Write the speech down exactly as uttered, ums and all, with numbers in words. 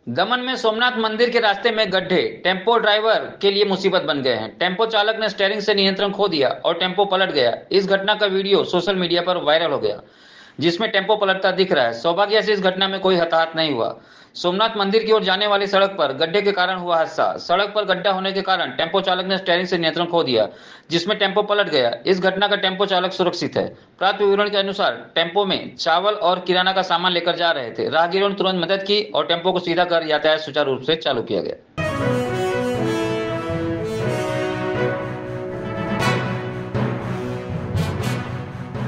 दमन में सोमनाथ मंदिर के रास्ते में गड्ढे टेम्पो ड्राइवर के लिए मुसीबत बन गए हैं। टेम्पो चालक ने स्टीयरिंग से नियंत्रण खो दिया और टेम्पो पलट गया। इस घटना का वीडियो सोशल मीडिया पर वायरल हो गया, जिसमें टेम्पो पलटता दिख रहा है। सौभाग्य से इस घटना में कोई हताहत नहीं हुआ। सोमनाथ मंदिर की ओर जाने वाली सड़क पर गड्ढे के कारण हुआ हादसा। सड़क पर गड्ढा होने के कारण टेम्पो चालक ने स्टीयरिंग से नियंत्रण खो दिया, जिसमें टेम्पो पलट गया। इस घटना का टेम्पो चालक सुरक्षित है। प्राप्त विवरण के अनुसार टेम्पो में चावल और किराना का सामान लेकर जा रहे थे। राहगीरों ने तुरंत मदद की और टेम्पो को सीधा कर यातायात सुचारू रूप से चालू किया गया।